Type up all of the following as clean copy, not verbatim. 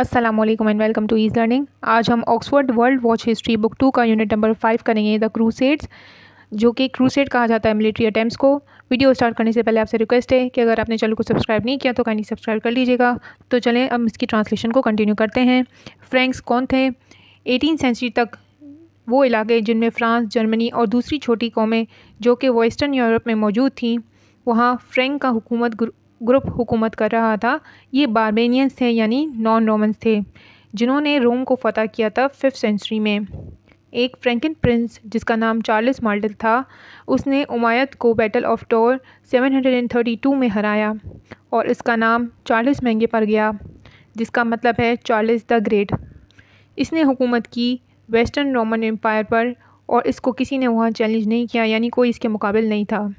अस्सलामुअलैकुम and welcome to ease learning. आज हम Oxford world watch history book 2 का यूनिट नंबर 5 करेंगे, द क्रूसेड्स, जो कि क्रूसेड कहा जाता है मिलिट्री अटैम्प्ट्स को। वीडियो स्टार्ट करने से पहले आपसे रिक्वेस्ट है कि अगर आपने चैनल को सब्सक्राइब नहीं किया तो काइंडली सब्सक्राइब कर लीजिएगा। तो चलें अब इसकी ट्रांसलेशन को कंटिन्यू करते हैं। फ्रैंक्स कौन थे? 18वीं सेंचुरी तक वो इलाके जिनमें फ्रांस, जर्मनी और दूसरी छोटी कौमें जो कि वेस्टर्न यूरोप में मौजूद थीं, वहाँ फ्रैंक का हुकूमत ग्रुप हुकूमत कर रहा था। ये बारबेनियंस थे यानी नॉन रोमन्स थे, जिन्होंने रोम को फ़तह किया था 5th सेंचुरी में। एक फ्रैंकिन प्रिंस जिसका नाम चार्ल्स मार्टेल था, उसने उमायद को बैटल ऑफ टोर 732 में हराया और इसका नाम चार्ल्स महंगे पड़ गया, जिसका मतलब है चार्ल्स द ग्रेट। इसने हुकूमत की वेस्टर्न रोमन एम्पायर पर और इसको किसी ने वहाँ चैलेंज नहीं किया, यानी कोई इसके मुकाबिल नहीं था।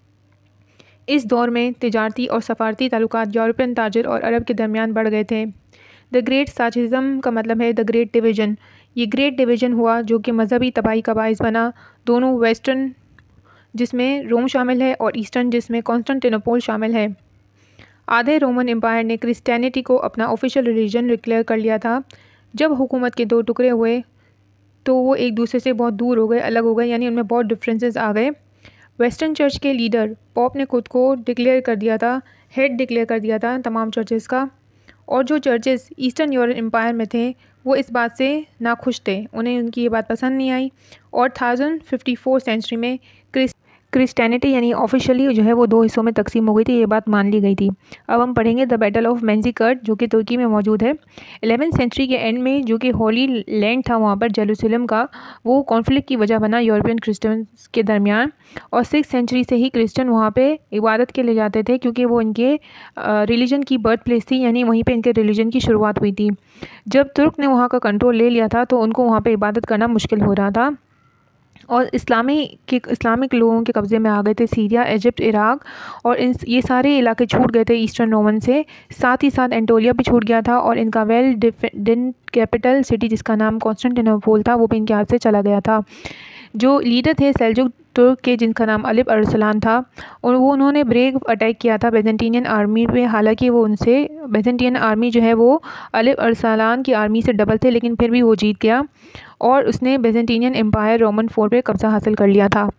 इस दौर में तिजारती और सफारती ताल्लुकात यूरोपियन ताजिर और अरब के दरमियान बढ़ गए थे। द ग्रेट साचिज़म का मतलब है द ग्रेट डिवीज़न। ये ग्रेट डिवीज़न हुआ जो कि मजहबी तबाही का बाइस बना। दोनों वेस्टर्न जिसमें रोम शामिल है और ईस्टर्न जिसमें कॉन्स्टेंटिनोपल शामिल है। आधे रोमन एम्पायर ने क्रिश्चियनिटी को अपना ऑफिशियल रिलीजन डिक्लेयर कर लिया था। जब हुकूमत के दो टुकड़े हुए तो वो एक दूसरे से बहुत दूर हो गए, अलग हो गए, यानी उनमें बहुत डिफरेंसेस आ गए। वेस्टर्न चर्च के लीडर पॉप ने खुद को डिक्लेयर कर दिया था, हेड डिक्लेयर कर दिया था तमाम चर्चेज़ का, और जो चर्चेज़ ईस्टर्न यूरोप एम्पायर में थे वो इस बात से नाखुश थे, उन्हें उनकी ये बात पसंद नहीं आई और 1054 सेंचुरी में क्रिश्चियनिटी यानी ऑफिशियली जो है वो दो हिस्सों में तकसीम हो गई थी, ये बात मान ली गई थी। अब हम पढ़ेंगे द बैटल ऑफ मैंजिकर्ट, जो कि तुर्की में मौजूद है। 11वीं सेंचुरी के एंड में जो कि होली लैंड था वहाँ पर जेरूसलम का, वो कॉन्फ्लिक्ट की वजह बना यूरोपियन क्रिश्चियंस के दरमियान, और 6th सेंचुरी से ही क्रिश्चियन वहाँ पे इबादत के लिए जाते थे, क्योंकि वो इनके रिलीजन की बर्थ प्लेस थी, यानी वहीं पर इनके रिलीजन की शुरुआत हुई थी। जब तुर्क ने वहाँ का कंट्रोल ले लिया था तो उनको वहाँ पर इबादत करना मुश्किल हो रहा था और इस्लामिक लोगों के कब्ज़े में आ गए थे सीरिया, इजिप्ट, इराक, और ये सारे इलाके छूट गए थे ईस्टर्न रोमन से। साथ ही साथ एंटोलिया भी छूट गया था और इनका वेल डिफेंडेड कैपिटल सिटी जिसका नाम कॉन्स्टेंटिनोपल था वो भी इनके हाथ से चला गया था। जो लीडर थे सेल्जुक तुर्क के, जिनका नाम अलिप अरसलान था, और उन्होंने ब्रेव अटैक किया था बेजेंटिनियन आर्मी पे। हालांकि वो उनसे बेजेंटिनियन आर्मी जो है वो अलिप अरसलान की आर्मी से डबल थे, लेकिन फिर भी वो जीत गया और उसने बेजेंटिनियन एम्पायर रोमन फोर्ट पे कब्जा हासिल कर लिया था।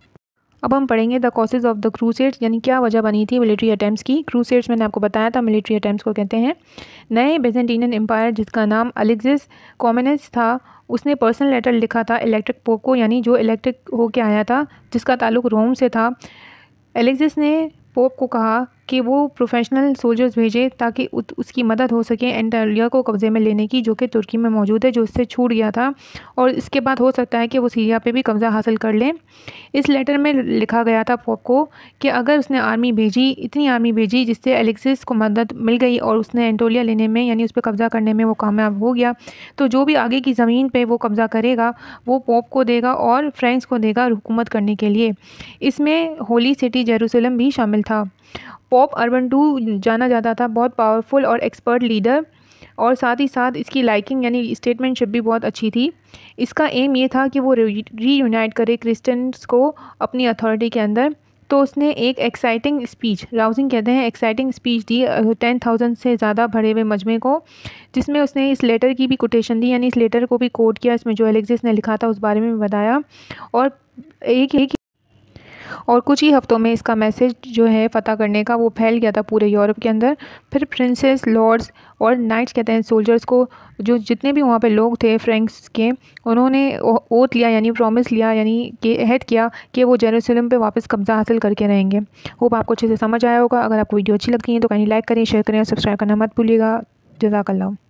अब हम पढ़ेंगे the causes of the crusades, यानी क्या वजह बनी थी मिलिट्री अटैम्प्ट्स की। क्रूसेड्स मैंने आपको बताया था मिलिट्री अटैम्प्ट्स को कहते हैं। नए बेजेंटिनियन एम्पायर जिसका नाम अलेक्सिस कॉमेनस था, उसने पर्सनल लेटर लिखा था इलेक्ट्रिक पोप को, यानी जो इलेक्ट्रिक होके आया था जिसका ताल्लुक रोम से था। एलेक्सिस ने पोप को कहा कि वो प्रोफेशनल सोल्जर्स भेजे ताकि उसकी मदद हो सके एंटोलिया को कब्ज़े में लेने की, जो कि तुर्की में मौजूद है, जो उससे छूट गया था, और इसके बाद हो सकता है कि वो सीरिया पे भी कब्ज़ा हासिल कर लें। इस लेटर में लिखा गया था पोप को कि अगर उसने आर्मी भेजी, इतनी आर्मी भेजी जिससे एलेक्सिस को मदद मिल गई और उसने एंटोलिया लेने में यानी उस पर कब्ज़ा करने में वो कामयाब हो गया, तो जो भी आगे की ज़मीन पे वो कब्ज़ा करेगा वो पोप को देगा और फ्रेंक्स को देगा हुकूमत करने के लिए। इसमें होली सिटी जेरूसलम भी शामिल था। पोप अर्बन II जाना जाता था बहुत पावरफुल और एक्सपर्ट लीडर, और साथ ही साथ इसकी लाइकिंग यानी स्टेटमेंटशिप भी बहुत अच्छी थी। इसका एम ये था कि वो रीयूनाइट करे क्रिश्चियंस को अपनी अथॉरिटी के अंदर। तो उसने एक एक्साइटिंग स्पीच, राउजिंग कहते हैं, एक्साइटिंग स्पीच दी 10,000 से ज़्यादा भरे हुए मजमे को, जिसमें उसने इस लेटर की भी कोटेशन दी, यानी इस लेटर को भी कोट किया, इसमें जो एलेक्सिस ने लिखा था उस बारे में बताया, और कुछ ही हफ्तों में इसका मैसेज जो है फ़तह करने का वो फैल गया था पूरे यूरोप के अंदर। फिर प्रिंसेस, लॉर्ड्स और नाइट्स कहते हैं सोल्जर्स को, जो जितने भी वहाँ पे लोग थे फ्रैंक्स के, उन्होंने ओथ लिया यानी प्रॉमिस लिया, यानी कि अहद किया कि वो जेरूसलम पे वापस कब्ज़ा हासिल करके रहेंगे। होप आपको अच्छे से समझ आया होगा। अगर आपको वीडियो अच्छी लगती है तो काइंडली लाइक करें, शेयर करें और सब्सक्राइब करना मत भूलिएगा। जज़ाकल्लाह।